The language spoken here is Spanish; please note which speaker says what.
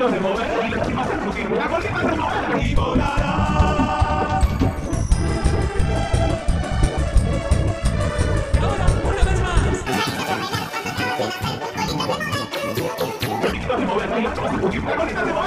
Speaker 1: Efectos de mover y la última de fugir. La última de mover y volarás.
Speaker 2: Ahora, una vez más.
Speaker 1: Efectos de mover y la última de fugir. La última de mover.